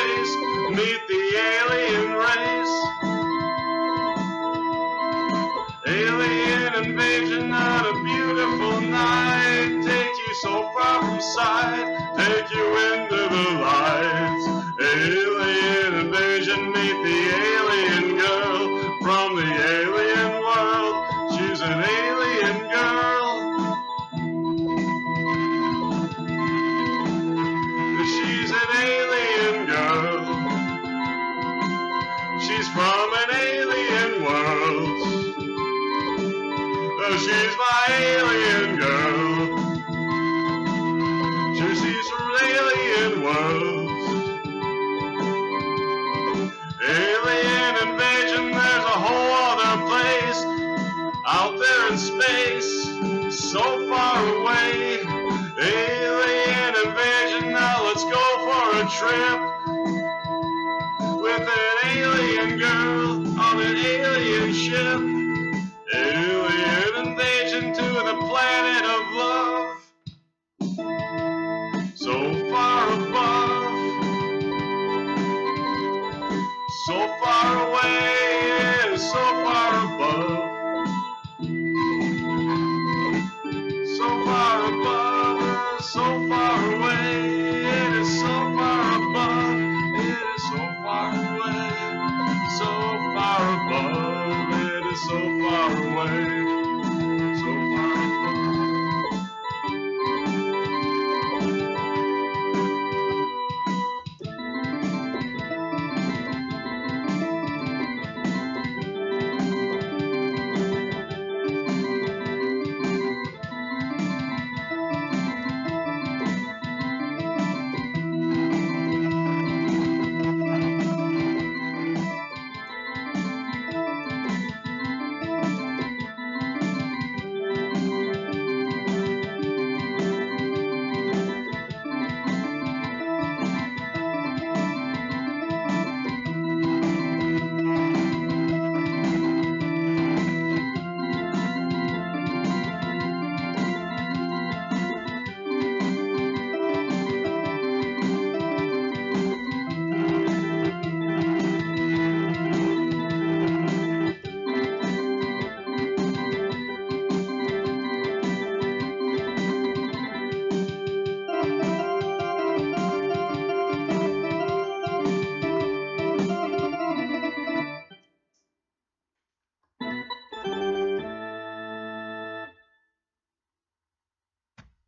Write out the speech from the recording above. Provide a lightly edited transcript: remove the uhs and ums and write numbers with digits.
place. Meet the alien race. Alien invasion on a beautiful night. Take you so far from sight, take you into the lights. Alien invasion, meet the alien girl from the alien world. She's an alien girl. She's an alien girl. She's from an alien world. She's my alien girl. She's from alien worlds. Alien invasion, there's a whole other place out there in space, so far away. Alien invasion, now let's go for a trip with an alien girl on an alien ship. Alien invasion to the planet of love, so far above, so far away, so far above.